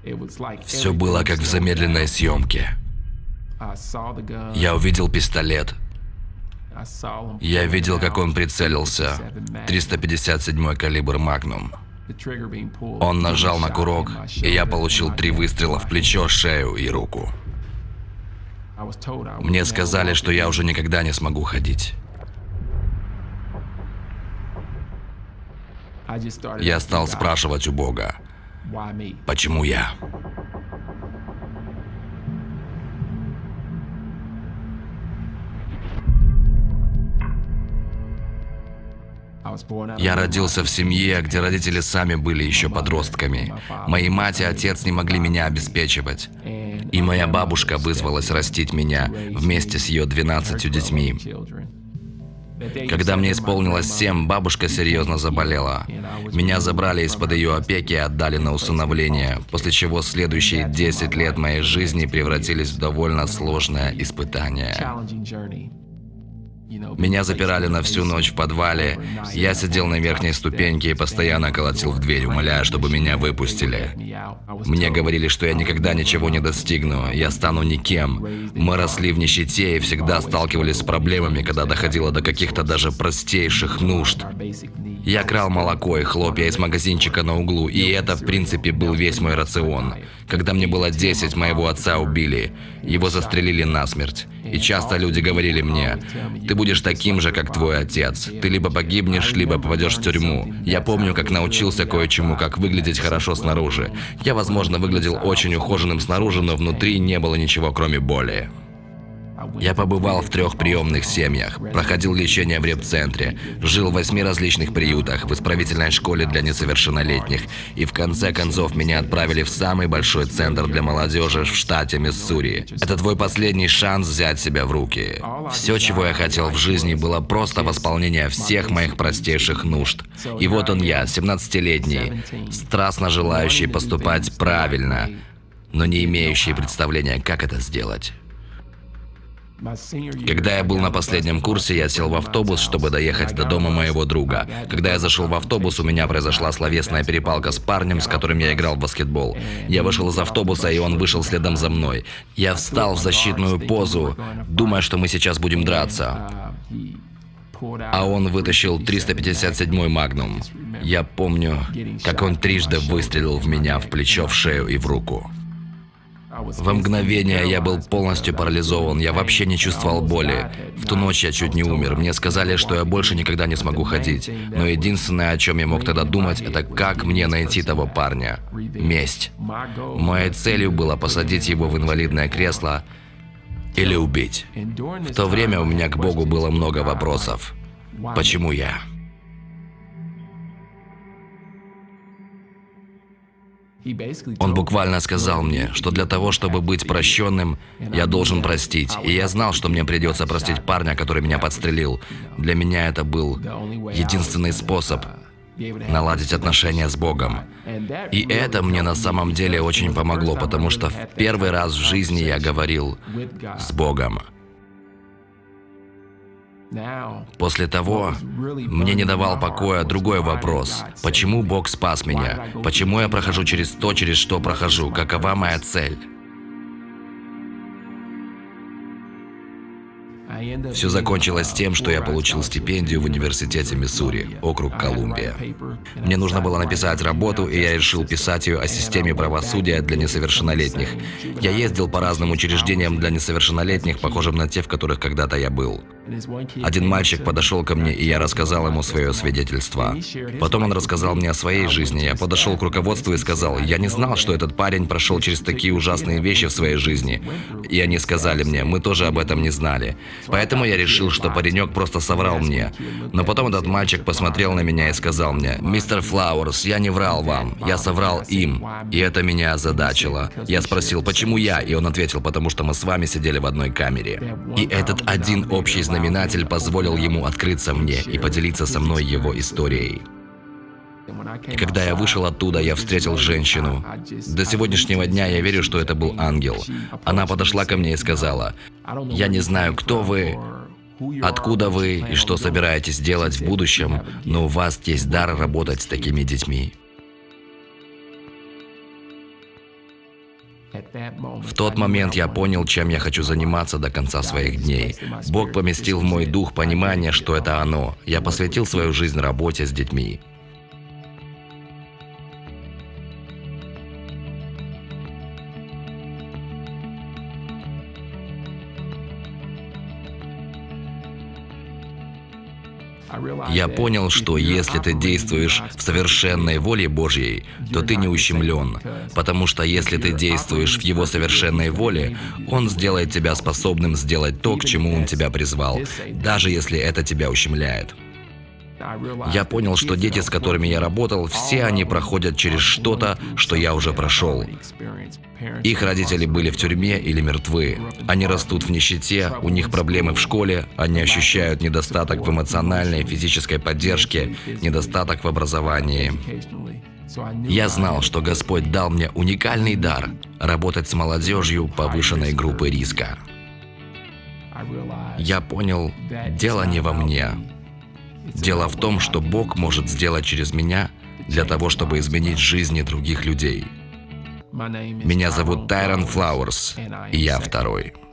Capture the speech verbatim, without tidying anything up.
Все было как в замедленной съемке. Я увидел пистолет. Я видел, как он прицелился. триста пятьдесят седьмой калибр Magnum. Он нажал на курок, и я получил три выстрела в плечо, шею и руку. Мне сказали, что я уже никогда не смогу ходить. Я стал спрашивать у Бога, почему я? Я родился в семье, где родители сами были еще подростками. Мои мать и отец не могли меня обеспечивать. И моя бабушка вызвалась растить меня вместе с ее двенадцатью детьми. Когда мне исполнилось семь, бабушка серьезно заболела. Меня забрали из-под ее опеки и отдали на усыновление, после чего следующие десять лет моей жизни превратились в довольно сложное испытание. Меня запирали на всю ночь в подвале. Я сидел на верхней ступеньке и постоянно колотил в дверь, умоляя, чтобы меня выпустили. Мне говорили, что я никогда ничего не достигну, я стану никем. Мы росли в нищете и всегда сталкивались с проблемами, когда доходило до каких-то даже простейших нужд. Я крал молоко и хлопья из магазинчика на углу, и это, в принципе, был весь мой рацион. Когда мне было десять, моего отца убили. Его застрелили насмерть. И часто люди говорили мне: «Ты будешь таким же, как твой отец. Ты либо погибнешь, либо попадешь в тюрьму». Я помню, как научился кое-чему, как выглядеть хорошо снаружи. Я, возможно, выглядел очень ухоженным снаружи, но внутри не было ничего, кроме боли. Я побывал в трех приемных семьях, проходил лечение в реп-центре, жил в восьми различных приютах, в исправительной школе для несовершеннолетних, и в конце концов меня отправили в самый большой центр для молодежи в штате Миссури. Это твой последний шанс взять себя в руки. Все, чего я хотел в жизни, было просто восполнение всех моих простейших нужд. И вот он я, семнадцатилетний, страстно желающий поступать правильно, но не имеющий представления, как это сделать. Когда я был на последнем курсе, я сел в автобус, чтобы доехать до дома моего друга. Когда я зашел в автобус, у меня произошла словесная перепалка с парнем, с которым я играл в баскетбол. Я вышел из автобуса, и он вышел следом за мной. Я встал в защитную позу, думая, что мы сейчас будем драться. А он вытащил триста пятьдесят седьмой Magnum. Я помню, как он трижды выстрелил в меня в плечо, в шею и в руку. В мгновение я был полностью парализован, я вообще не чувствовал боли. В ту ночь я чуть не умер. Мне сказали, что я больше никогда не смогу ходить. Но единственное, о чем я мог тогда думать, это как мне найти того парня. Месть. Моей целью было посадить его в инвалидное кресло или убить. В то время у меня к Богу было много вопросов. Почему я? Он буквально сказал мне, что для того, чтобы быть прощенным, я должен простить. И я знал, что мне придется простить парня, который меня подстрелил. Для меня это был единственный способ наладить отношения с Богом. И это мне на самом деле очень помогло, потому что в первый раз в жизни я говорил с Богом. После того, мне не давал покоя другой вопрос. Почему Бог спас меня? Почему я прохожу через то, через что прохожу? Какова моя цель? Все закончилось тем, что я получил стипендию в университете Миссури, округ Колумбия. Мне нужно было написать работу, и я решил писать ее о системе правосудия для несовершеннолетних. Я ездил по разным учреждениям для несовершеннолетних, похожим на те, в которых когда-то я был. Один мальчик подошел ко мне, и я рассказал ему свое свидетельство. Потом он рассказал мне о своей жизни. Я подошел к руководству и сказал: «Я не знал, что этот парень прошел через такие ужасные вещи в своей жизни». И они сказали мне: «Мы тоже об этом не знали». Поэтому я решил, что паренек просто соврал мне. Но потом этот мальчик посмотрел на меня и сказал мне: «Мистер Флауэрс, я не врал вам, я соврал им». И это меня озадачило. Я спросил: «Почему я?» И он ответил: «Потому что мы с вами сидели в одной камере». И этот один общий знаменатель позволил ему открыться мне и поделиться со мной его историей. И когда я вышел оттуда, я встретил женщину. До сегодняшнего дня я верю, что это был ангел. Она подошла ко мне и сказала: «Я не знаю, кто вы, откуда вы и что собираетесь делать в будущем, но у вас есть дар работать с такими детьми». В тот момент я понял, чем я хочу заниматься до конца своих дней. Бог поместил в мой дух понимание, что это оно. Я посвятил свою жизнь работе с детьми. Я понял, что если ты действуешь в совершенной воле Божьей, то ты не ущемлен, потому что если ты действуешь в Его совершенной воле, Он сделает тебя способным сделать то, к чему Он тебя призвал, даже если это тебя ущемляет. Я понял, что дети, с которыми я работал, все они проходят через что-то, что я уже прошел. Их родители были в тюрьме или мертвы. Они растут в нищете, у них проблемы в школе, они ощущают недостаток в эмоциональной и физической поддержке, недостаток в образовании. Я знал, что Господь дал мне уникальный дар – работать с молодежью повышенной группы риска. Я понял, дело не во мне. Дело в том, что Бог может сделать через меня для того, чтобы изменить жизни других людей. Меня зовут Тайрон Флауэрс, и я второй.